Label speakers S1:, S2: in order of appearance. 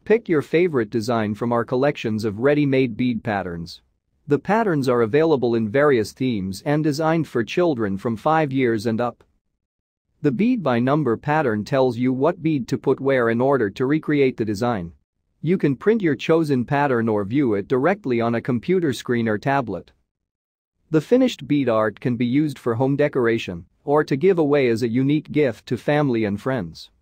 S1: Pick your favorite design from our collections of ready-made bead patterns. The patterns are available in various themes and designed for children from 5 years and up. The bead-by-number pattern tells you what bead to put where in order to recreate the design. You can print your chosen pattern or view it directly on a computer screen or tablet. The finished bead art can be used for home decoration or to give away as a unique gift to family and friends.